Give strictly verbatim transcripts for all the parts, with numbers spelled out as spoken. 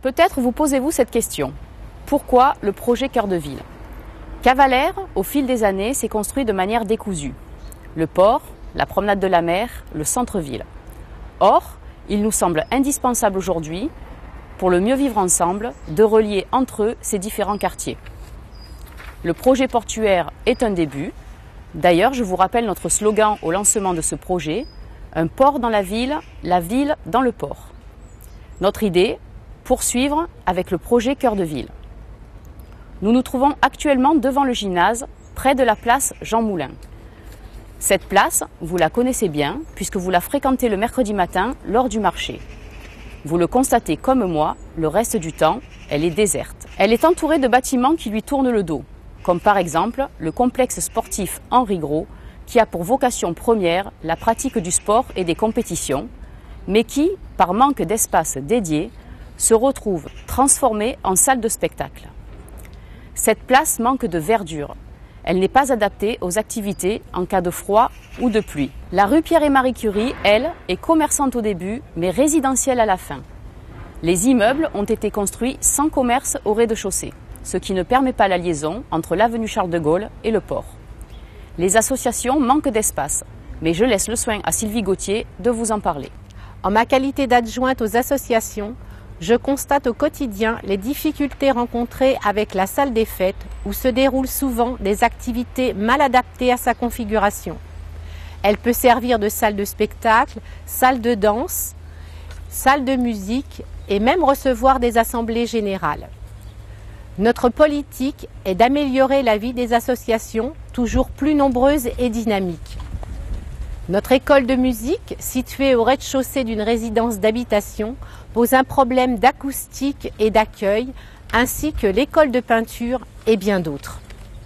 Peut-être vous posez-vous cette question. Pourquoi le projet Cœur de Ville? Cavalère, au fil des années, s'est construit de manière décousue. Le port, la promenade de la mer, le centre-ville. Or, il nous semble indispensable aujourd'hui, pour le mieux vivre ensemble, de relier entre eux ces différents quartiers. Le projet portuaire est un début. D'ailleurs, je vous rappelle notre slogan au lancement de ce projet, un port dans la ville, la ville dans le port. Notre idée, poursuivre avec le projet Cœur de Ville. Nous nous trouvons actuellement devant le gymnase, près de la place Jean Moulin. Cette place, vous la connaissez bien, puisque vous la fréquentez le mercredi matin lors du marché. Vous le constatez comme moi, le reste du temps, elle est déserte. Elle est entourée de bâtiments qui lui tournent le dos, comme par exemple le complexe sportif Henri Gros, qui a pour vocation première la pratique du sport et des compétitions, mais qui, par manque d'espace dédié, se retrouve transformé en salle de spectacle. Cette place manque de verdure. Elle n'est pas adaptée aux activités en cas de froid ou de pluie. La rue Pierre et Marie Curie, elle, est commerçante au début, mais résidentielle à la fin. Les immeubles ont été construits sans commerce au rez-de-chaussée, ce qui ne permet pas la liaison entre l'avenue Charles de Gaulle et le port. Les associations manquent d'espace, mais je laisse le soin à Sylvie Gauthier de vous en parler. En ma qualité d'adjointe aux associations, je constate au quotidien les difficultés rencontrées avec la salle des fêtes où se déroulent souvent des activités mal adaptées à sa configuration. Elle peut servir de salle de spectacle, salle de danse, salle de musique et même recevoir des assemblées générales. Notre politique est d'améliorer la vie des associations, toujours plus nombreuses et dynamiques. Notre école de musique, située au rez-de-chaussée d'une résidence d'habitation, pose un problème d'acoustique et d'accueil, ainsi que l'école de peinture et bien d'autres.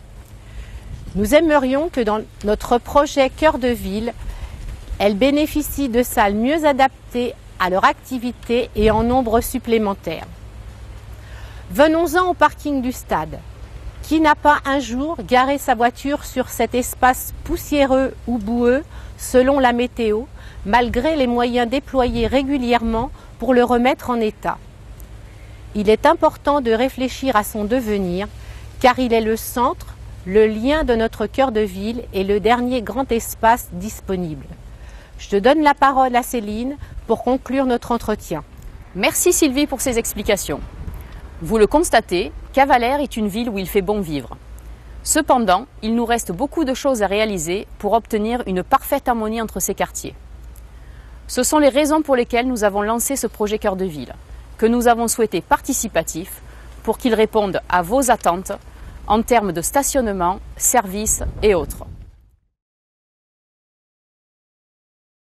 Nous aimerions que dans notre projet Cœur de Ville, elles bénéficient de salles mieux adaptées à leur activité et en nombre supplémentaire. Venons-en au parking du stade. Qui n'a pas un jour garé sa voiture sur cet espace poussiéreux ou boueux, selon la météo, malgré les moyens déployés régulièrement pour le remettre en état? Il est important de réfléchir à son devenir, car il est le centre, le lien de notre cœur de ville et le dernier grand espace disponible. Je te donne la parole à Céline pour conclure notre entretien. Merci Sylvie pour ces explications. Vous le constatez, Cavalère est une ville où il fait bon vivre. Cependant, il nous reste beaucoup de choses à réaliser pour obtenir une parfaite harmonie entre ces quartiers. Ce sont les raisons pour lesquelles nous avons lancé ce projet Cœur de Ville, que nous avons souhaité participatif pour qu'il réponde à vos attentes en termes de stationnement, services et autres.